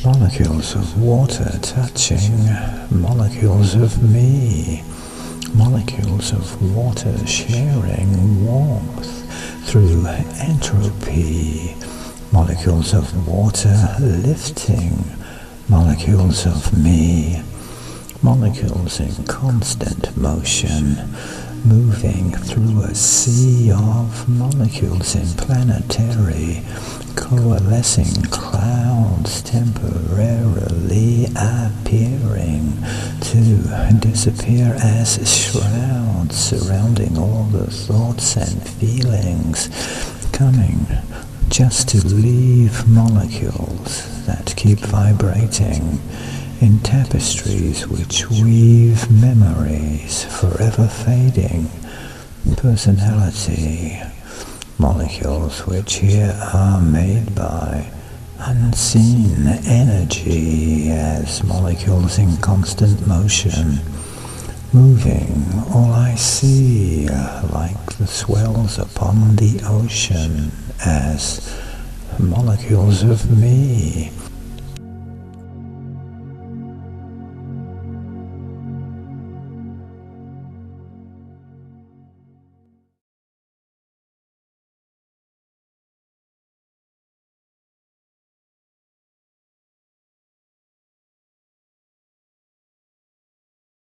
Molecules of water touching molecules of me. Molecules of water sharing warmth through entropy. Molecules of water lifting molecules of me. Molecules in constant motion, moving through a sea of molecules in planetary, coalescing clouds, temporarily appearing to disappear as shrouds surrounding all the thoughts and feelings, coming just to leave molecules that keep vibrating in tapestries which weave memories forever fading, personality, molecules which here are made by unseen energy as molecules in constant motion, moving all I see like the swells upon the ocean as molecules of me.